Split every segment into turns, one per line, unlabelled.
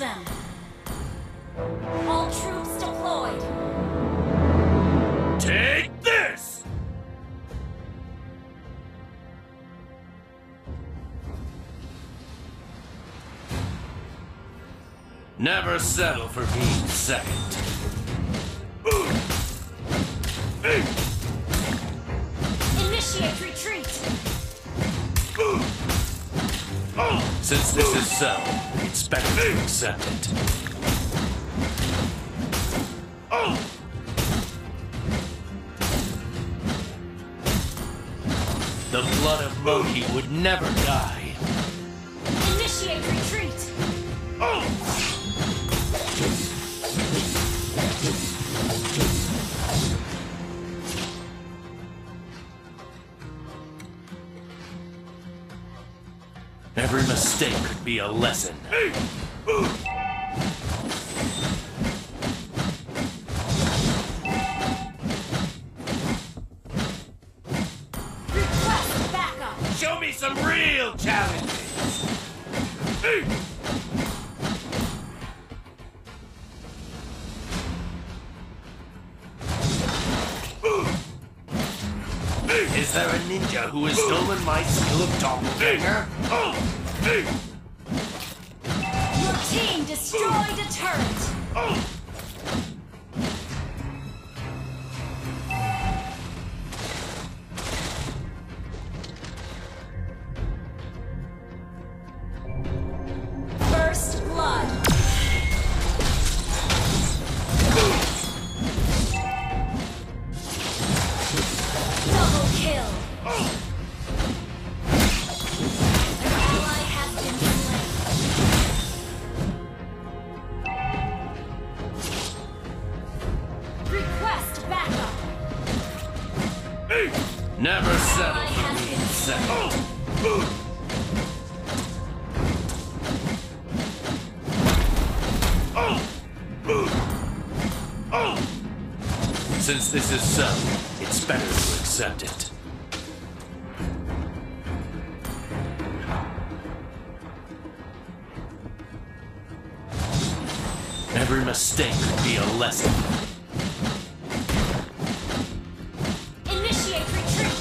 them! All troops deployed!
Take this! Never settle for being second.
Initiate retreat!
Since this is so, it's better to accept it. The blood of Moki would never die.
Initiate retreat!
Every mistake could be a lesson.
Request backup!
Show me some real challenges! Is there a ninja who has stolen my skill of doppelganger?
Your team destroyed a turret! First blood! Double kill! An ally has been slain. Request backup!
Never settle
Ally
for
has
being
been
second. Since this is so, it's better to accept it. Every mistake could be a lesson.
Initiate retreat!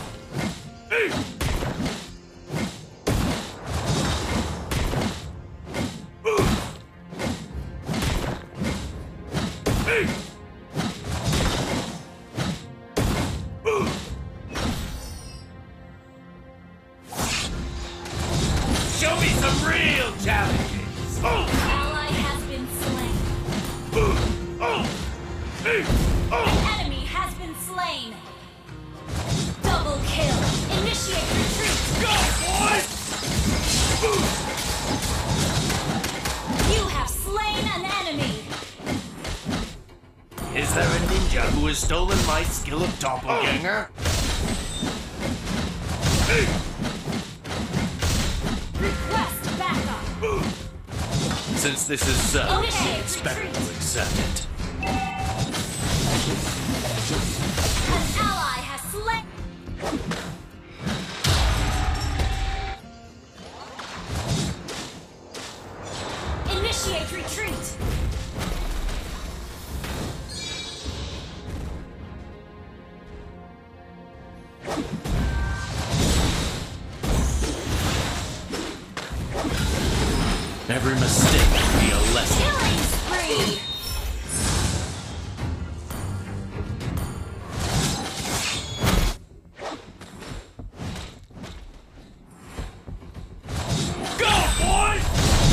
Show me some real challenges!
Ally has been slain. An enemy has been slain. Double kill. Initiate retreat.
Go, boys!
You have slain an enemy.
Is there a ninja who has stolen my skill of doppelganger?
Request backup.
Since this is so,
Initiate
it's better
retreat.
to accept it.
An ally has slain. Initiate retreat.
Every mistake could be a lesson.
Killing spree.
Go, boys!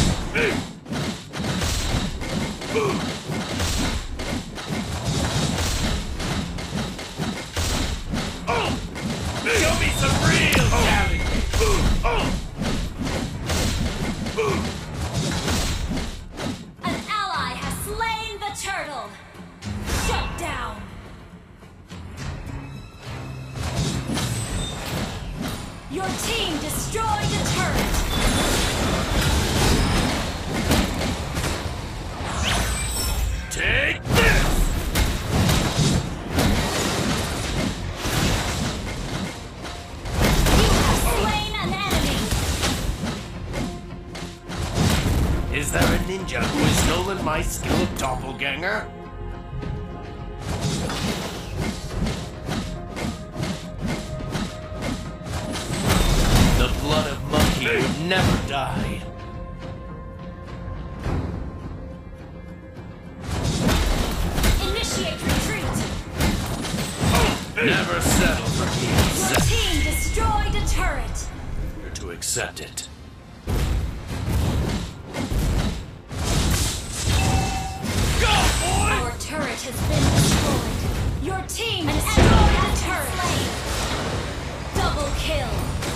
Show me some real challenges!
An ally has slain the turtle. Shut down. Your team destroyed a turret.
ninja who has stolen my skill of doppelganger? The blood of monkey would never die.
Initiate retreat.
Never settle for being
Your
second.
team destroyed a turret.
To accept it. Go, boy!
Our turret has been destroyed. Your team destroyed a turret. Double kill.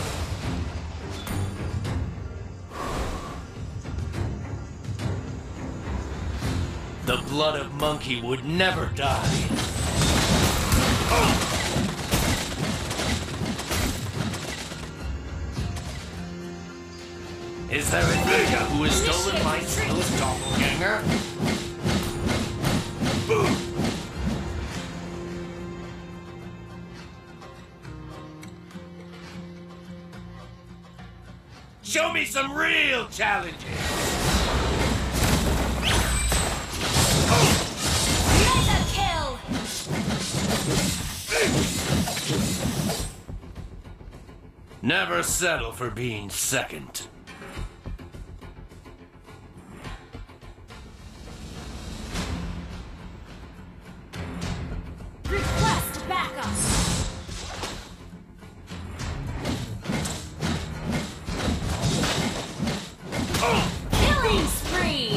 The blood of monkey would never die. Is there a ninja who has stolen my skill of doppelganger? Show me some real challenges!
Mega kill.
Never settle for being second.
Request backup. Killing spree.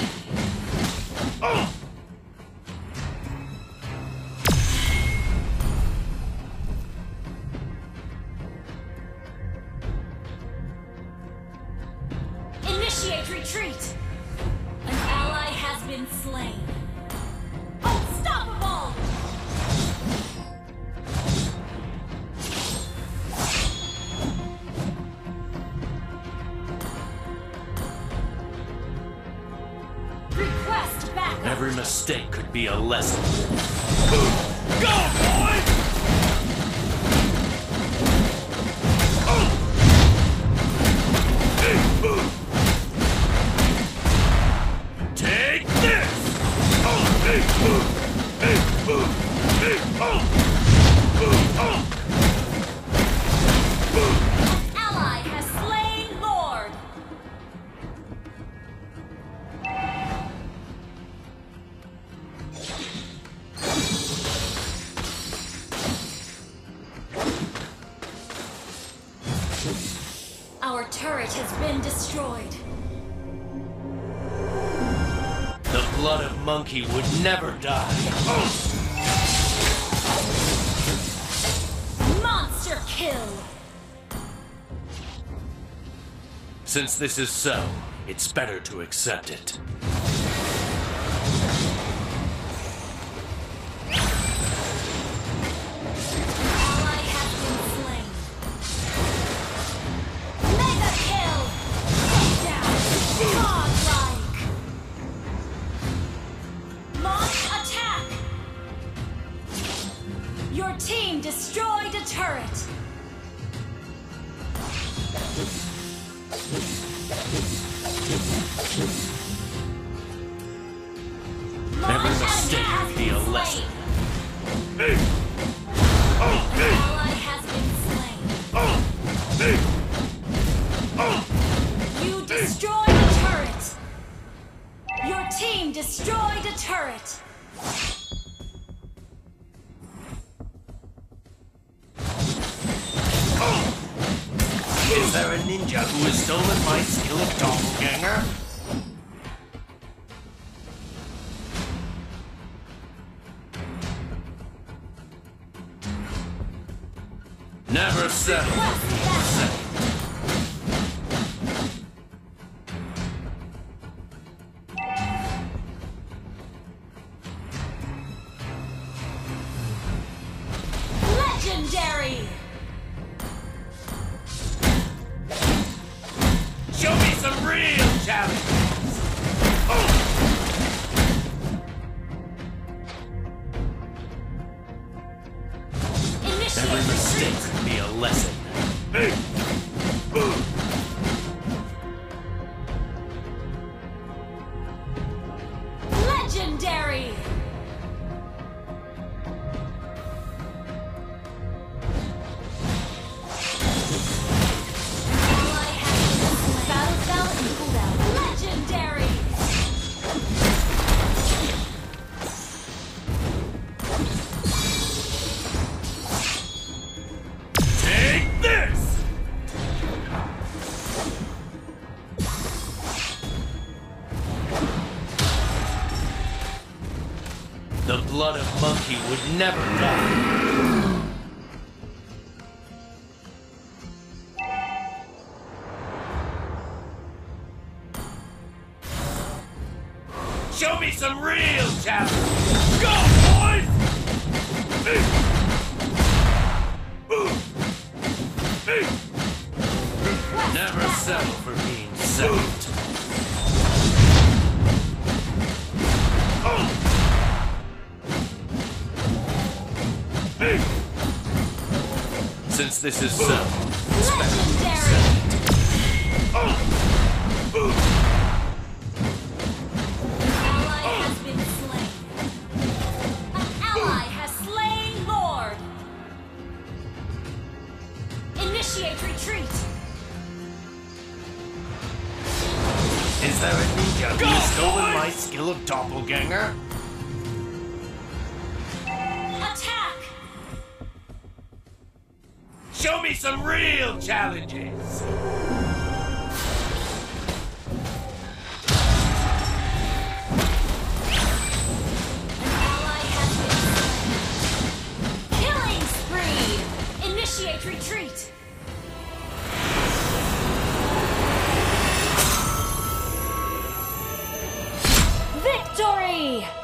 Initiate retreat. An ally has been slain. Unstoppable. Request backup.
Every mistake could be a lesson. Go, boy! Take this!
An ally has slain Lord. Our turret has been destroyed.
The blood of monkey would never die.
Monster kill.
Since this is so, it's better to accept it.
Ally has been slain. Mega kill. Down. Godlike. Launch attack. Your team destroyed a turret.
Every
Launch
mistake
attack
could be a lesson.
An ally has been slain. You destroyed a turret. Your team destroyed a turret.
Is there a ninja who has stolen my skill of doppelganger? Never settle.
Request backup. Legendary.
Show me some real challenges!
Initiate
Every mistake
retreat.
could be a lesson. The blood of monkey would never die. Show me some real challenge! Go, boys! Never settle for being second. Since this is so,
Legendary! Ally has been slain. An ally has slain Lord. Initiate retreat.
Is there a ninja who has stolen my skill of doppelganger?
Attack!
Show me some real challenges!
An ally has been slain. Killing spree! Initiate retreat. Victory!